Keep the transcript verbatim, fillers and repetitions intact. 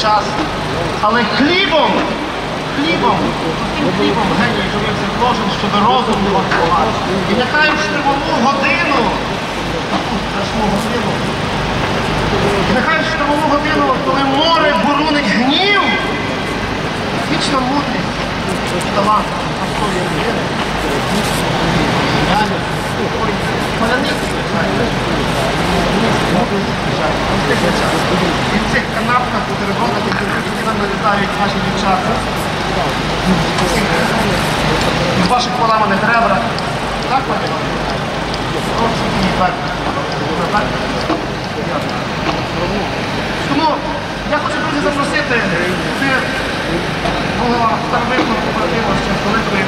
час. Але хлібом, хлібом, тим хлібом геній живився кожен, щоб розум його тримав. І нехай в штурмову годину, таку страшну годину, і нехай в штурмову годину, коли море буронить гнів, вічна мудрість і талант простої людини, реально, такої поляниці, звичайно, мудрості, звичайно, простих речах. І в цих канапках, бутербродах, які нам нарізають наші дівчата, в ваших поламаних ребрах. Так, пані? Ось і так. Тому я хочу, друзі, запросити сюди мого старовинного кооперативу ще з великої